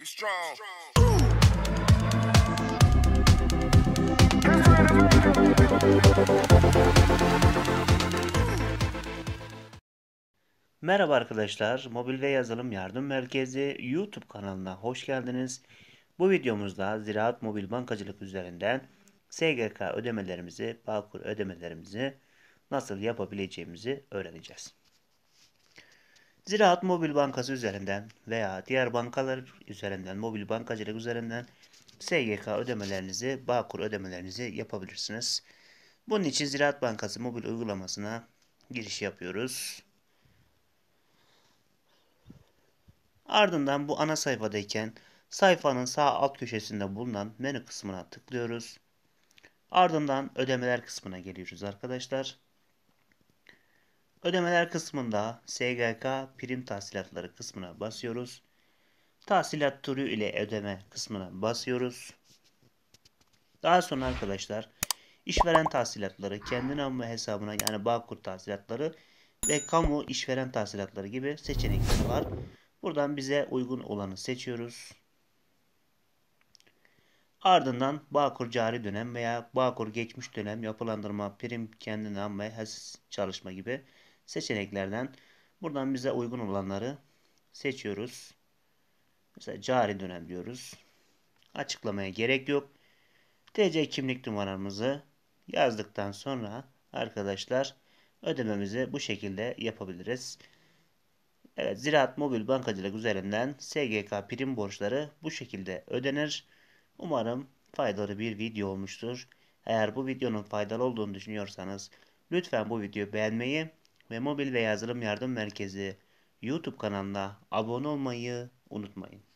strong. Merhaba arkadaşlar, Mobil ve Yazılım Yardım Merkezi YouTube kanalına hoş geldiniz. Bu videomuzda Ziraat Mobil Bankacılık üzerinden SGK ödemelerimizi, Bağkur ödemelerimizi nasıl yapabileceğimizi öğreneceğiz. Ziraat Mobil Bankası üzerinden veya diğer bankalar üzerinden, mobil bankacılık üzerinden SGK ödemelerinizi, Bağkur ödemelerinizi yapabilirsiniz. Bunun için Ziraat Bankası mobil uygulamasına giriş yapıyoruz. Ardından bu ana sayfadayken sayfanın sağ alt köşesinde bulunan menü kısmına tıklıyoruz. Ardından ödemeler kısmına geliyoruz arkadaşlar. Ödemeler kısmında SGK prim tahsilatları kısmına basıyoruz. Tahsilat türü ile ödeme kısmına basıyoruz. Daha sonra arkadaşlar işveren tahsilatları, kendi namı hesabına yani Bağkur tahsilatları ve kamu işveren tahsilatları gibi seçenekler var. Buradan bize uygun olanı seçiyoruz. Ardından Bağkur cari dönem veya Bağkur geçmiş dönem yapılandırma, prim kendi nam ve HES çalışma gibi seçeneklerden buradan bize uygun olanları seçiyoruz. Mesela cari dönem diyoruz. Açıklamaya gerek yok. TC kimlik numaramızı yazdıktan sonra arkadaşlar ödememizi bu şekilde yapabiliriz. Evet, Ziraat Mobil Bankacılık üzerinden SGK prim borçları bu şekilde ödenir. Umarım faydalı bir video olmuştur. Eğer bu videonun faydalı olduğunu düşünüyorsanız lütfen bu videoyu beğenmeyi ve Mobil ve Yazılım Yardım Merkezi YouTube kanalına abone olmayı unutmayın.